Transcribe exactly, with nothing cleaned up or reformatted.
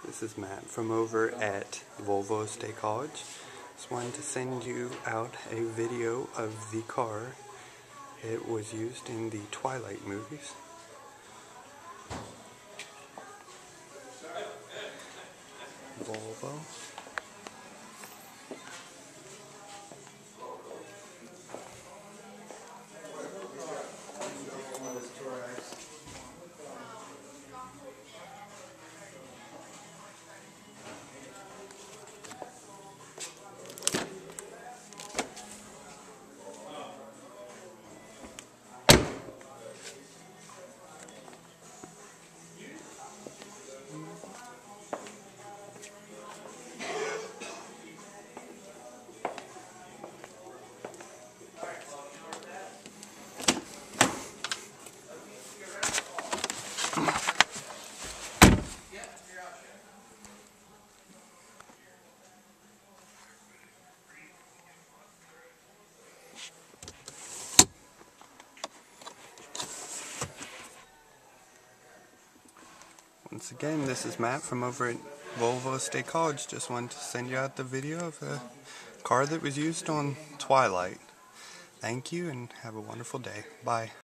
This is Matt from over at Volvo State College. Just wanted to send you out a video of the car. It was used in the Twilight movies. Volvo. Once again, this is Matt from over at Volvo State College. Just wanted to send you out the video of the car that was used on Twilight. Thank you and have a wonderful day. Bye.